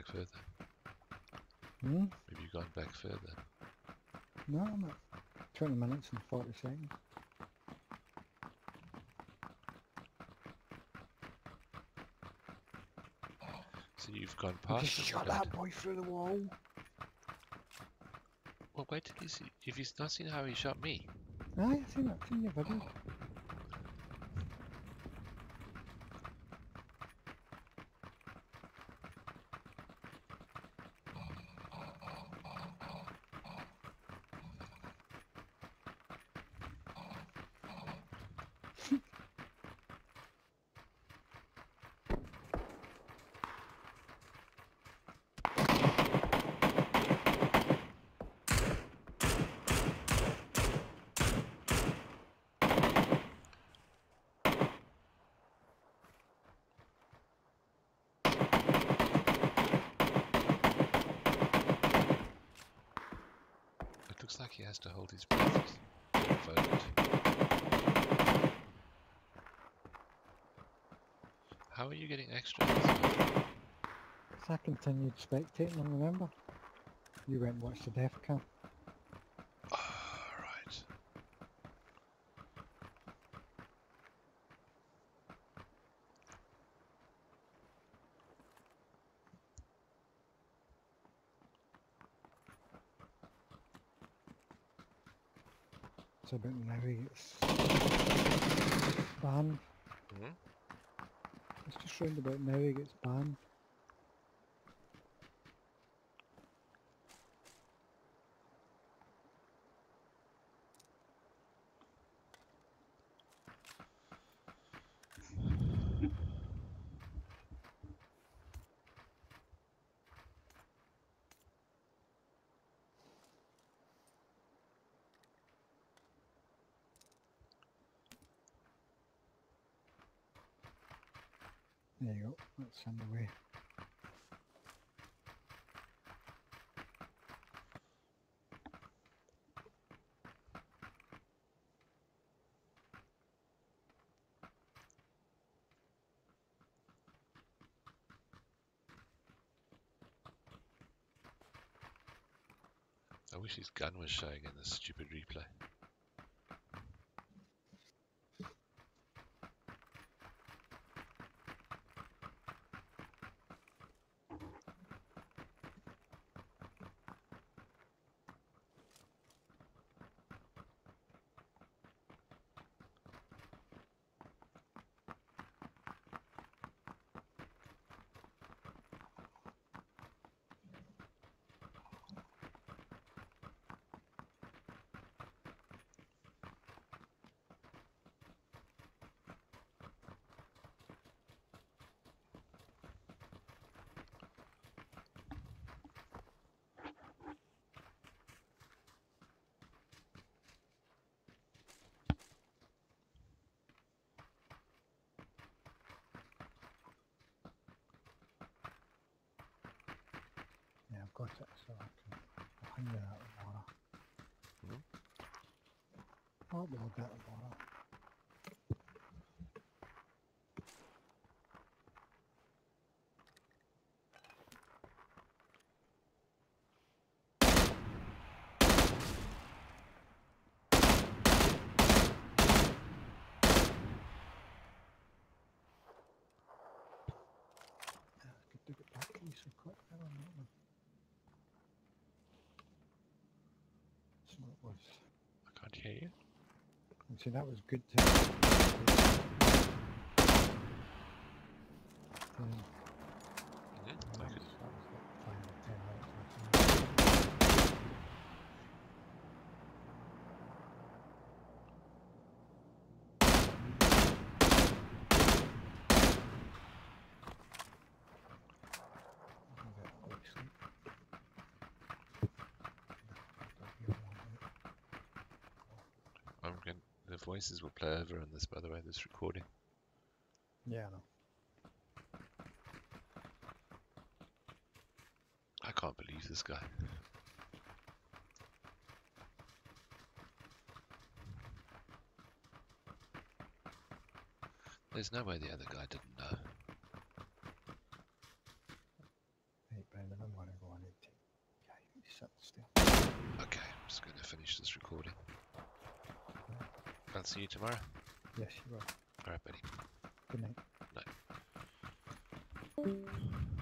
back further? Hmm? Have you gone back further? No, I'm at 20 minutes and 40 seconds. So you've gone You past just him, shot Brad. that boy through the wall. Well, wait till you see. If he's not seen how he shot me. Aye, I've seen your video. It looks like he has to hold his breath. Vote. How are you getting extra? So I continued spectating them, remember? You went and watched the death cam. Right. It's about now he gets banned. Hmm? It's just round about now he gets banned. There you go, that's underway. I wish his gun was showing in this stupid replay. Yeah, I've got it, so I can hang it out tomorrow. Hmm? I'll upload that tomorrow. Yeah, I could do it back so quick there on that one. So it was. I can't hear you. And see, that was good to. Mm-hmm. I could. That was like 5 or 10 minutes. I think. I'll get a quick sleep. I'm going. The voices will play over on this, by the way. This recording. Yeah, I know. I can't believe this guy. There's no way the other guy didn't know. 8 pounds. go on into. Okay, you sit still. Okay, I'm just going to finish this recording. I'll see you tomorrow. Yes, you will. Alright, buddy. Good night. Night.